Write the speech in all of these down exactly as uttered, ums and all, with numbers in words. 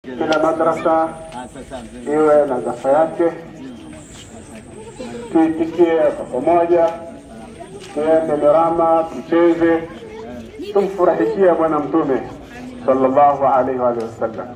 Kila madrasa iwe na zafa yake, tuitikie kwa pamoja, tuende Mirama, tucheze, tumfurahikie Bwana Mtume sallallahu alaihi wa sallam.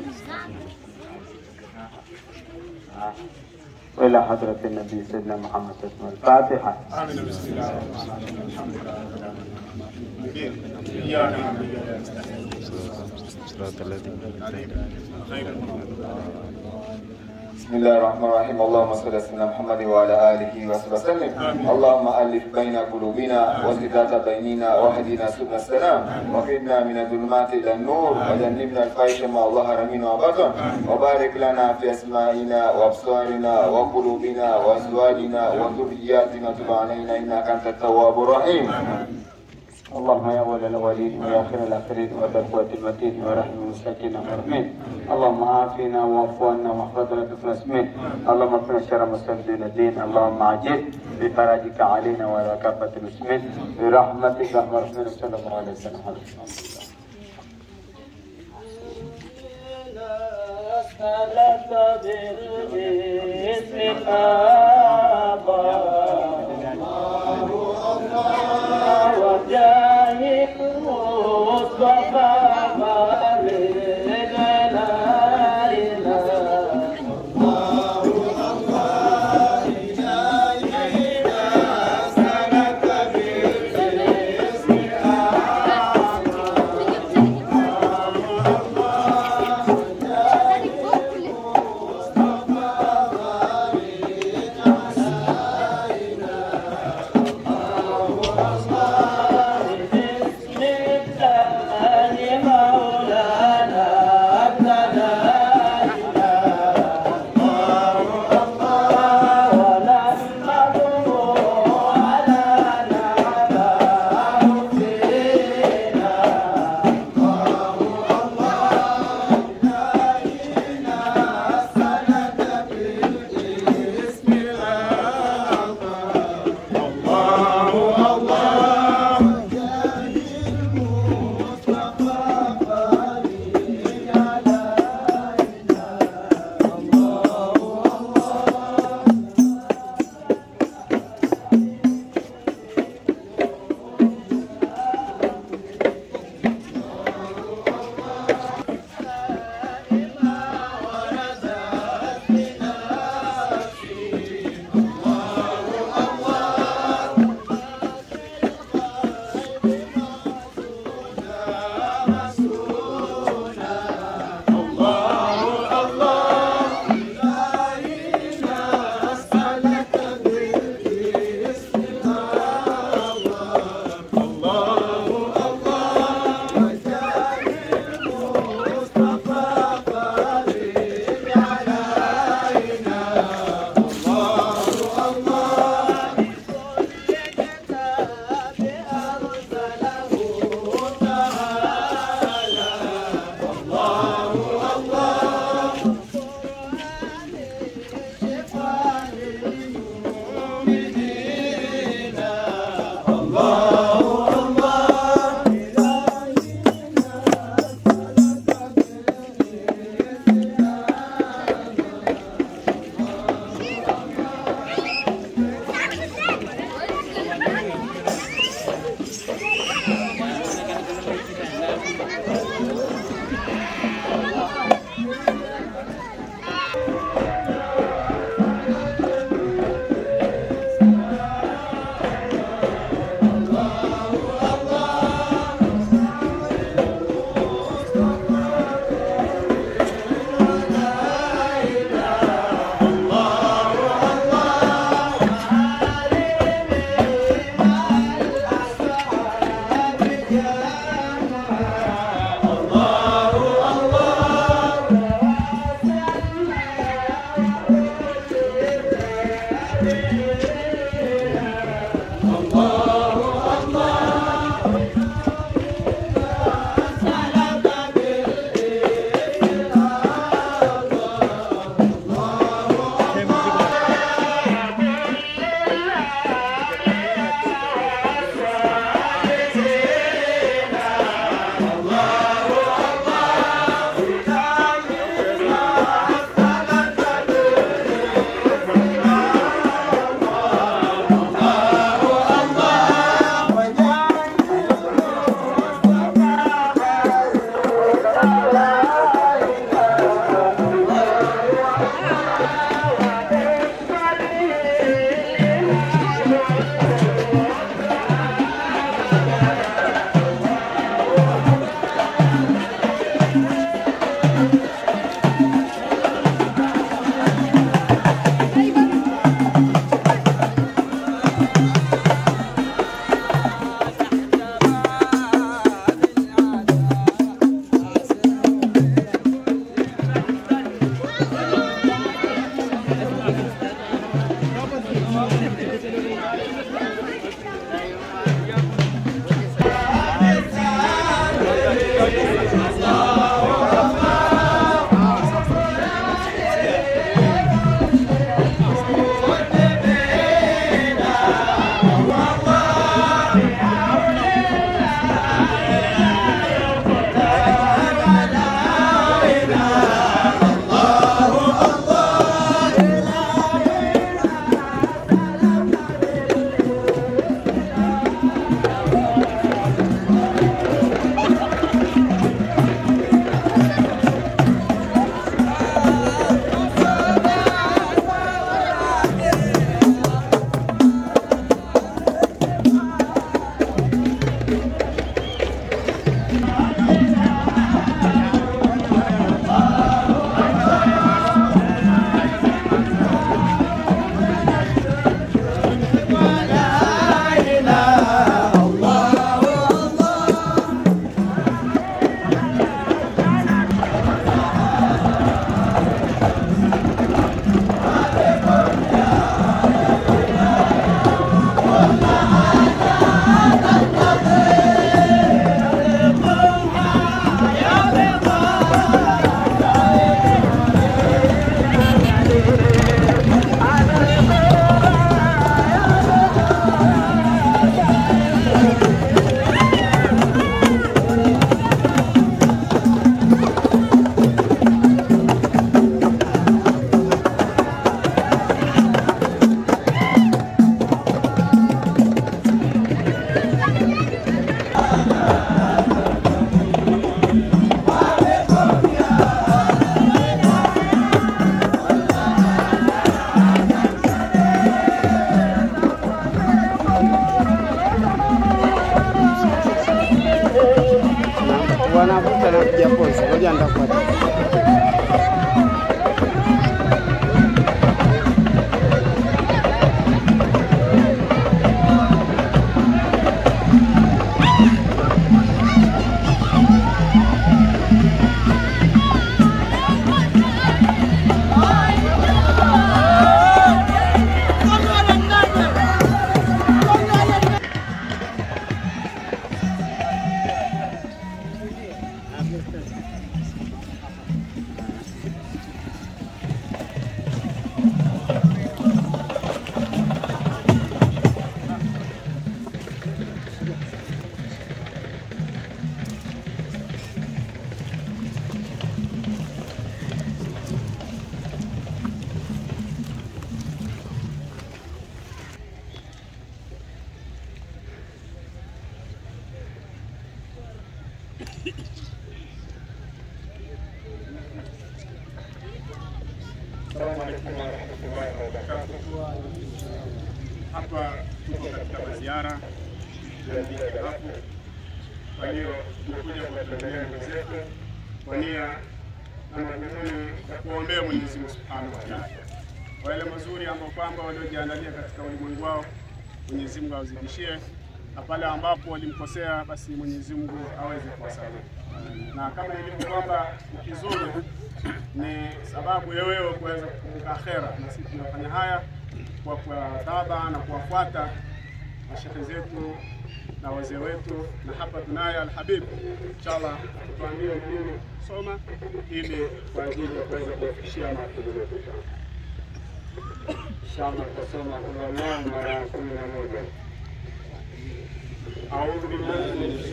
وإلى حضرة النبي سيدنا محمد اسمه الفاتحة. آمين. بسم الله الرحمن الرحيم. الحمد لله رب العالمين. إياك نعبد وإياك نستعين. صراط الذين أنعمت عليهم. بسم الله الرحمن الرحيم. اللهم صل على سيدنا محمد وعلى آله وصحبه وسلم. اللهم ألف بين قلوبنا وزدات بيننا واهدنا سبل السلام وقنا من الظلمات إلى النور وجنبنا الفاحش ما ظهر منه وبطن وبارك لنا في أسماعنا وأبصارنا وقلوبنا وأزواجنا وذرياتنا تب علينا إنك أنت التواب الرحيم. اللهم يا أول الأولين ويا آخر الآخرين وذا القوة المتين ورحم المساكين والمرحمين. اللهم عافنا واعف عنا واحفظنا باسمين. اللهم اكفنا شر مستبدل الدين. اللهم عجل بفرجك علينا وعلى كافة المسلمين برحمتك يا أرحم الراحمين. صلى الله عليه وسلم. Assalamu alaykum wa rahmatullahi wa barakatuh. Hapa tuko katika ziara ya Kiarabu. Kwa hiyo tumekuja kuwatembelea ndugu zetu kwa nia na madhumuni ya kuombea Mwenyezi Mungu Subhanahu wa Ta'ala kwa yale mazuri ambayo kwamba waliojiandalia katika ulimwengu wao. Mwenyezi Mungu awazidishie, na pale ambapo walimkosea basi Mwenyezi Mungu aweze kuwasamehe. Na kama ilivyo kwamba ukizuri ni sababu ya wewe kuweza kukumbuka akhera, na sisi tunafanya haya kwa kuwataba na kuwafuata mashehe zetu na wazee wetu. Na hapa tunaye Al-Habib, inshallah tuambie nini soma ili kwa ajili ya kuweza kufikishia mafunzo yetu. Inshallah tusoma Qur'an mara kumi na moja. A'udhu billahi minash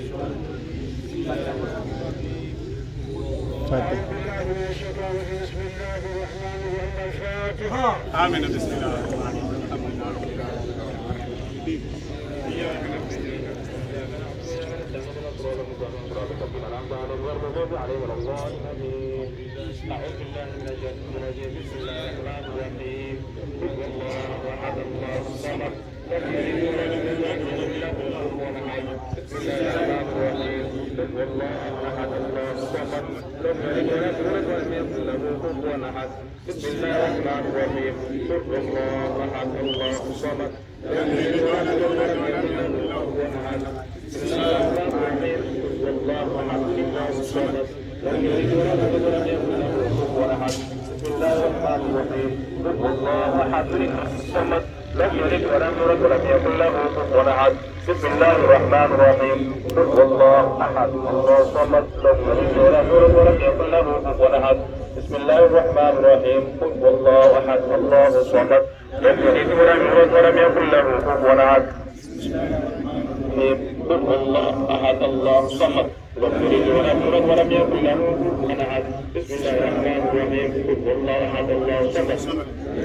shaitani. Amin. Bismillah. لم يلد ولم يولد ولم يكن له كفوا احد. بسم الله الرحمن الرحيم. قل هو الله احد الله الصمد لم يلد ولم يولد ولم يكن له كفوا احد. بسم الله الرحمن الرحيم. قل هو الله احد الله الصمد لم يلد ولم يولد ولم يكن له كفوا احد. قل هو الله احد الله الصمد لم يلد ولم يولد ولم يكن له كفوا احد. بسم الله الرحمن الرحيم. قل هو الله احد الله الصمد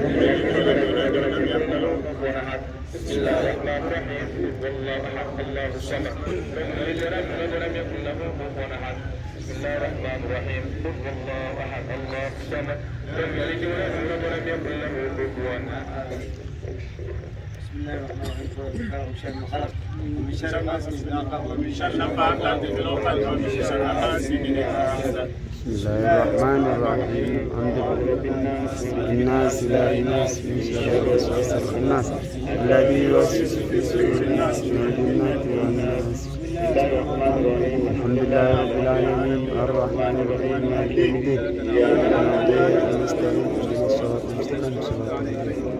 بسم الله الرحمن الرحيم. والله احد الله الصمد لم يلد ولم يولد ولم يكن له كفوا احد. بسم الله الرحمن الرحيم. والله احد الله الصمد لم يلد ولم يولد ولم يكن له كفوا احد. بسم الله الرحمن الرحيم. من شر ما خلق ومن شر غاسق إذا وقب ومن شر النفاثات في العقد ومن شر حاسد إذا حسد. بسم الله الرحمن الرحيم. الحمد لله الناس لا الناس من شر الوسواس الخناس الذي يوسوس في صدور الناس من الجنة والناس. الحمد لله رب العالمين الرحمن الرحيم مالك يوم الدين إياك نعبد وإياك نستعين اهدنا الصراط المستقيم صراط الذين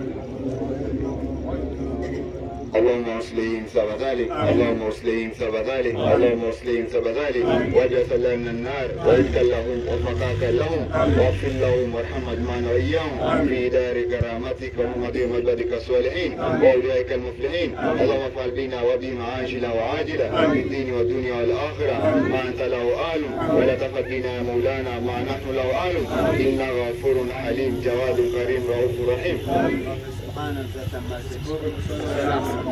اللهم اصلهم سبب ذلك اللهم اصلهم سبب ذلك اللهم اصلهم سبب ذلك واجعل من النار واجعل لهم وفقاك لهم واغفر لهم وارحم اجمعين واياهم في دار كرامتك ومدين عبادك الصالحين واولئك المفلحين. اللهم افعل بنا وبهم عاجلا وعاجلا في الدين والدنيا والاخره ما انت له اهل ولا تفعل بنا يا مولانا ما نحن له اهل انك غفور حليم جواد كريم رؤوف رحيم. سبحان ذات ما يصفون.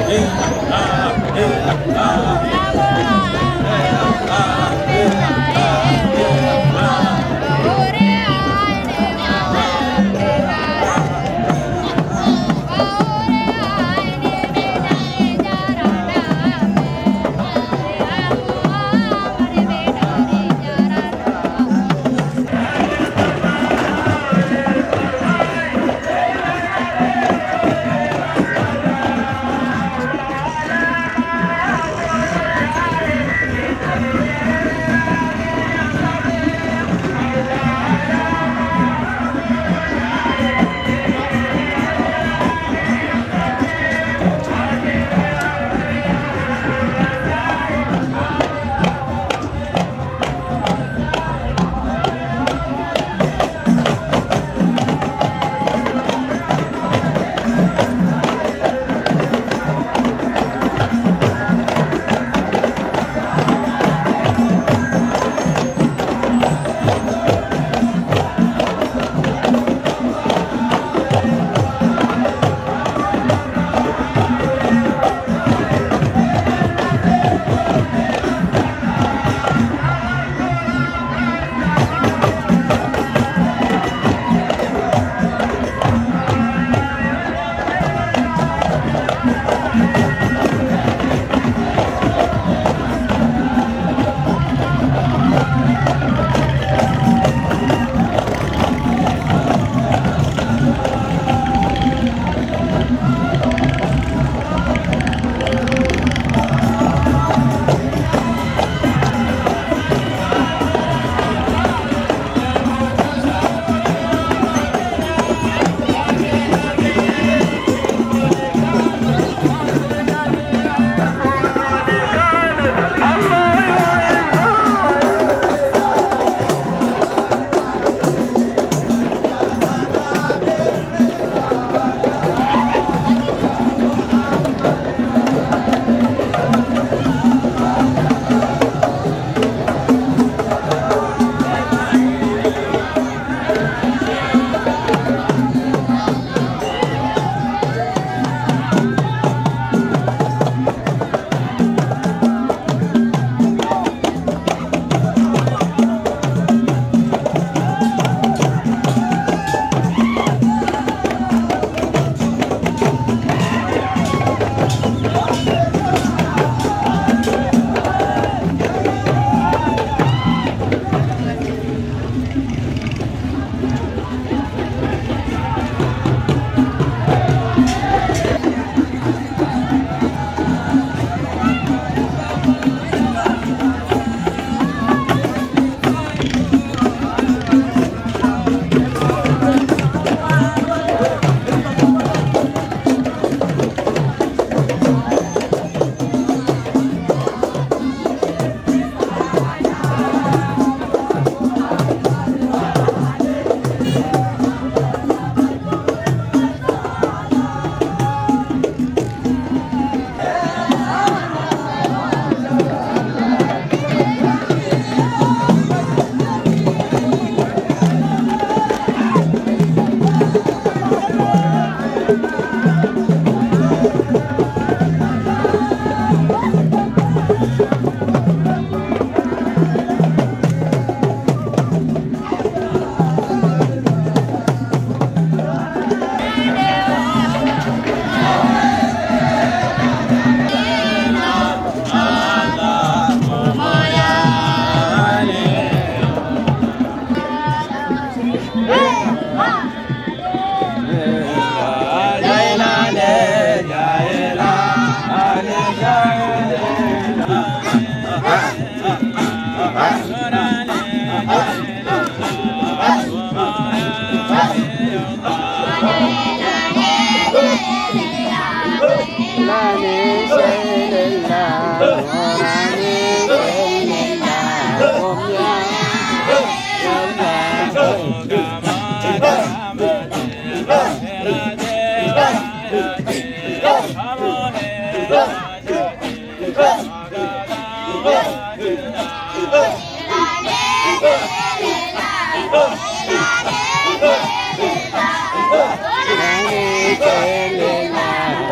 Hãy subscribe cho kênh Ghiền Mì Gõ để không bỏ lỡ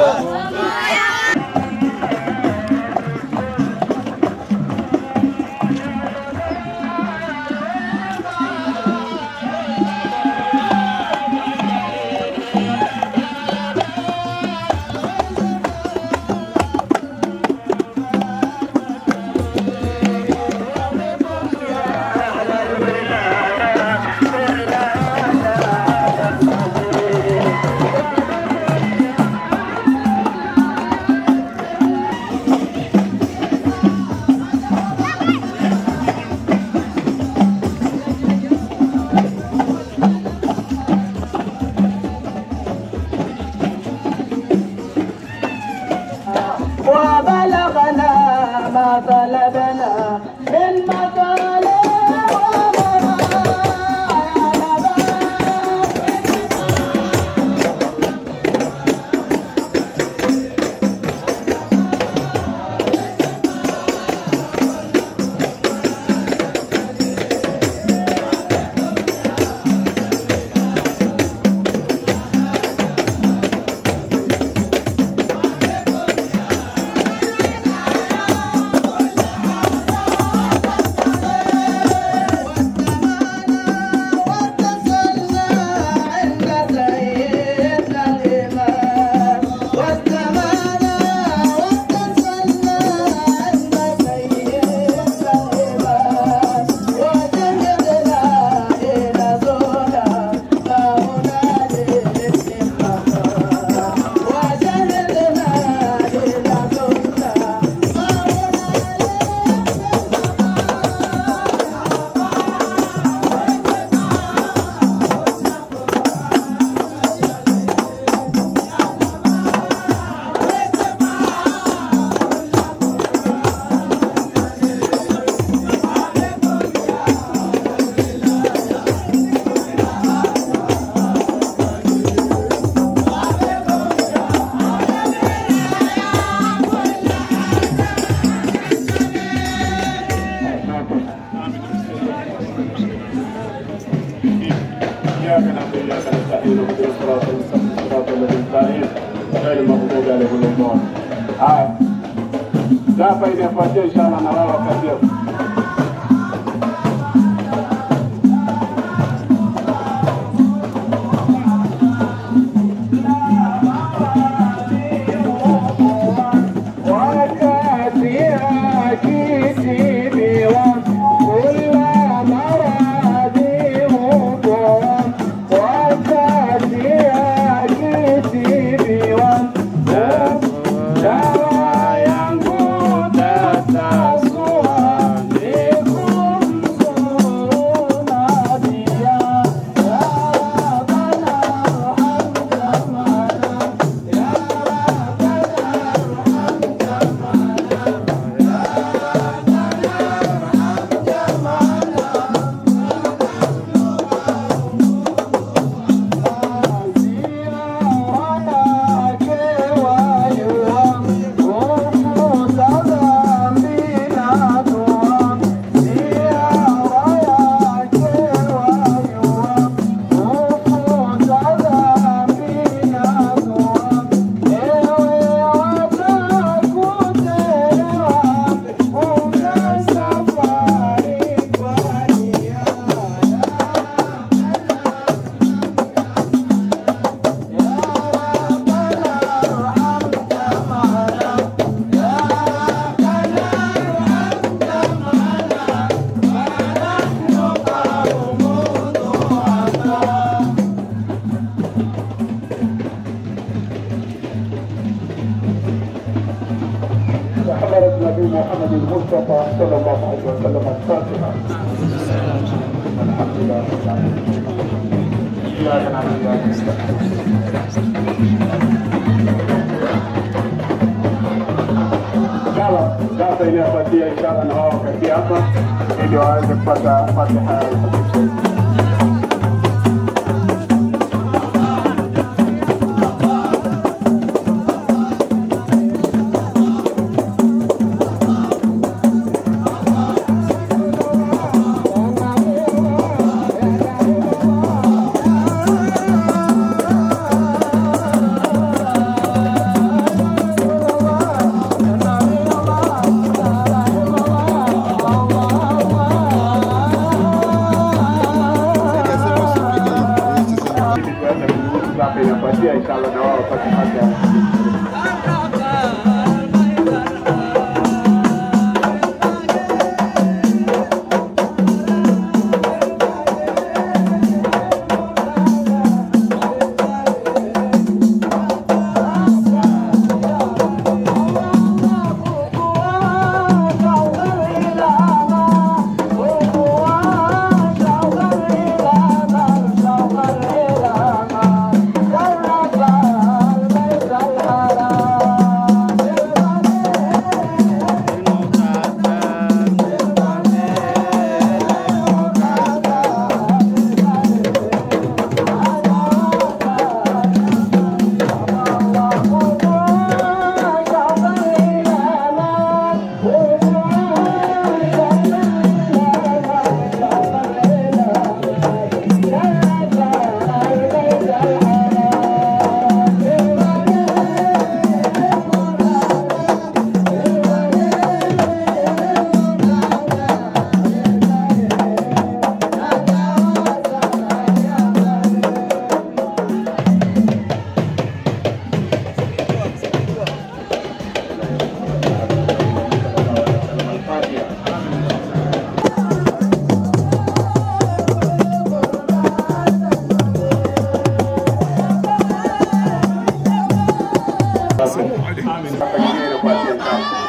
وبلغنا ما طلبنا من مطالب Hapa inafuatia inshallah na wao wakati محمد المصطفى صلى الله عليه وسلم الفاتحة. الحمد لله رب العالمين. إياك نعبد وإياك نستعين. Inshallah, sasa inafuatia inshallah na wao kati hapa ili waweze kupata Fatiha ya Takbir kuanzia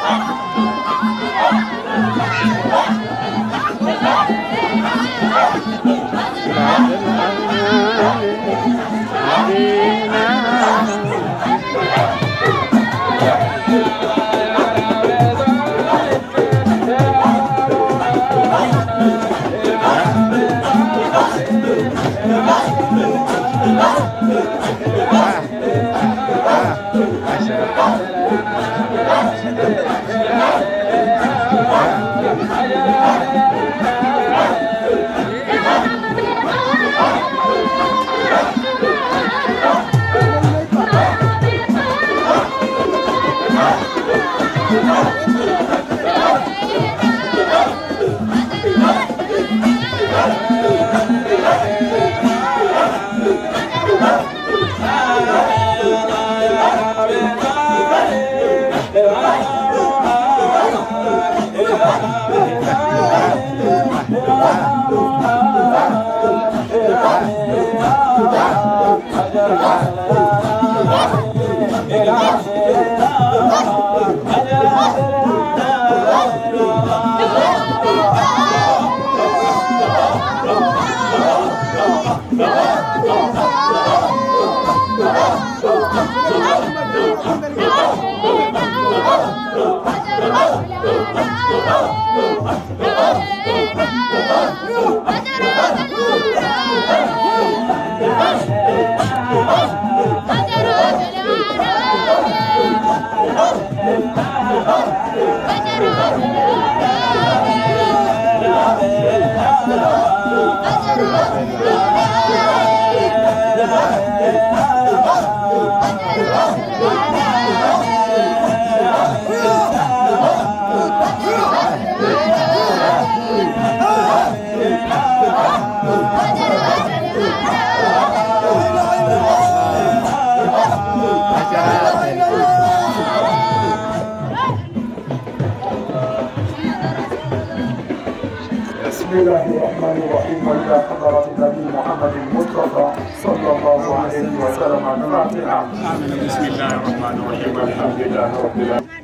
بسم الله الرحمن الرحيم وإلى حضرة النبي محمد المصطفى صلى الله عليه وسلم الفاتحة. بسم الله الرحمن الرحيم والحمد لله رب العالمين.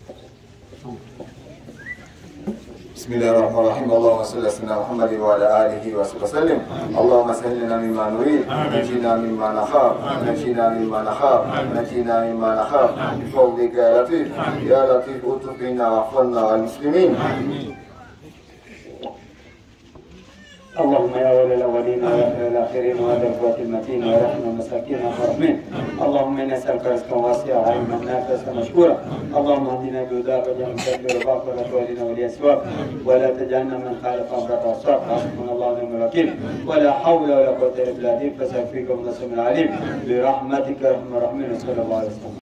بسم الله الرحمن الرحيم اللهم صل على سيدنا محمد وعلى اله وصحبه وسلم. اللهم سهل لنا مما نريد، نجينا مما نخاف، نجينا مما نخاف، نجينا مما نخاف بفضلك يا لطيف يا لطيف الطف بنا واحفظنا والمسلمين. اللهم يا ولي الاولين ويا خير الاخرين وهذا القوات المتين ورحم المساكين والمرحمين. اللهم انا نسالك رزقا واسعا علما نافعا مشكورا. اللهم اهدنا بهداك واجعلنا تدبير رضاك ولا تولنا ولي سواك ولا تجعلنا من خالف امرك وعصاك. حسبنا الله ونعم الوكيل ولا حول ولا قوه الا بالله. فسيكفيكم النصر العليم برحمتك يا ارحم الراحمين. صلى الله عليه وسلم.